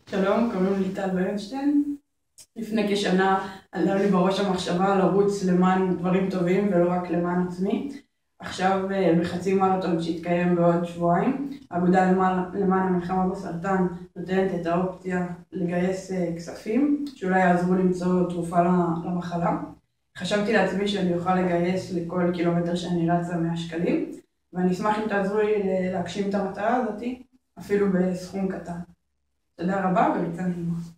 שלום, קוראים לי טל ברנשטיין. לפני כשנה עלה לי בראש המחשבה לרוץ למען דברים טובים ולא רק למען עצמי. עכשיו בחצי מרתון שהתקיים בעוד שבועיים, האגודה למען המלחמה בסרטן נותנת את האופציה לגייס כספים שאולי יעזרו למצוא תרופה למחלה. חשבתי לעצמי שאני אוכל לגייס לכל קילומטר שאני רצה 100 שקלים, ואני אשמח אם תעזרו לי להגשים את המטרה הזאת, אפילו בסכום קטן. תודה רבה וליצה נעימה.